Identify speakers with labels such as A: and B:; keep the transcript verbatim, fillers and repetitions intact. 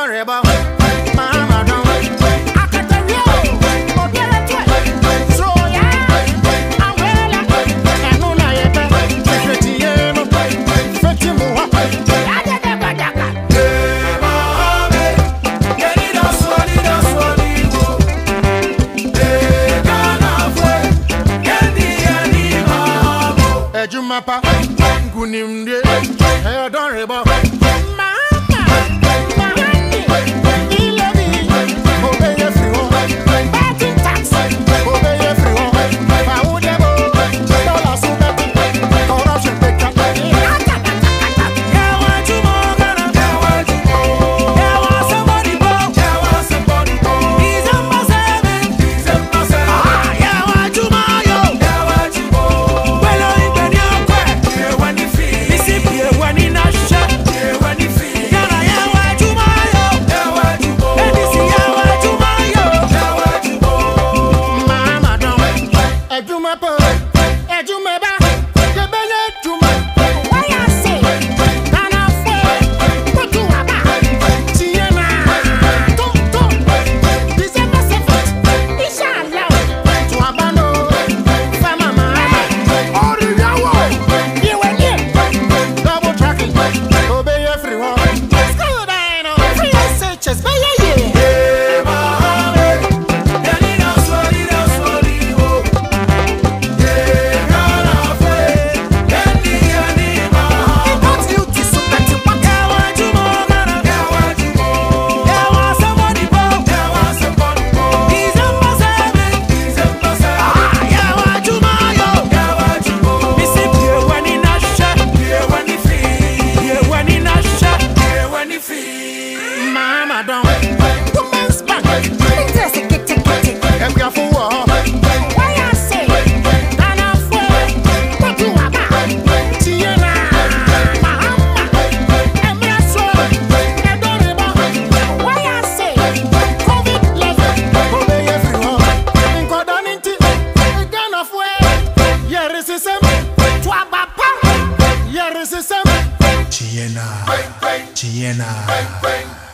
A: don't rebel. Mama don't. I can't tell you. Oh, get it right. So yeah, I'm well. I know now you're better. Fifty years, fifty more. I get that back. Ejumapa, Gunimde, I don't rebel.
B: Chiena, Chiena.